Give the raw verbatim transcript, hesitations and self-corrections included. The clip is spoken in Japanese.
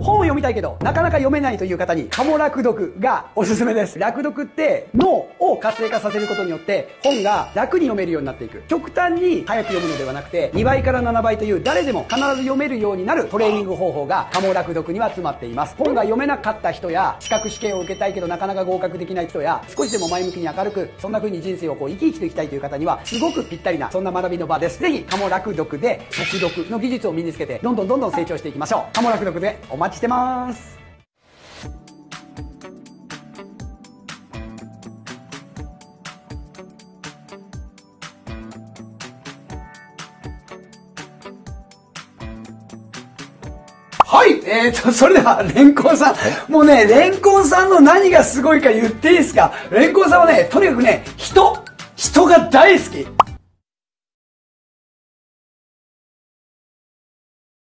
本を読みたいけど、なかなか読めないという方に、カモ落読がおすすめです。落読って、脳を活性化させることによって、本が楽に読めるようになっていく。極端に早く読むのではなくて、にばいからななばいという誰でも必ず読めるようになるトレーニング方法が、カモ落読には詰まっています。本が読めなかった人や、資格試験を受けたいけどなかなか合格できない人や、少しでも前向きに明るく、そんな風に人生をこう生き生きと生きたいという方には、すごくぴったりな、そんな学びの場です。ぜひ、カモ落読で、速読の技術を身につけて、どんどんどんどん成長していきましょう。カモ落読でお待ちしてます。はい。えーと、それでは、レンコンさん。もうね、レンコンさんの何がすごいか言っていいですか？レンコンさんはね、とにかくね、人、人が大好き。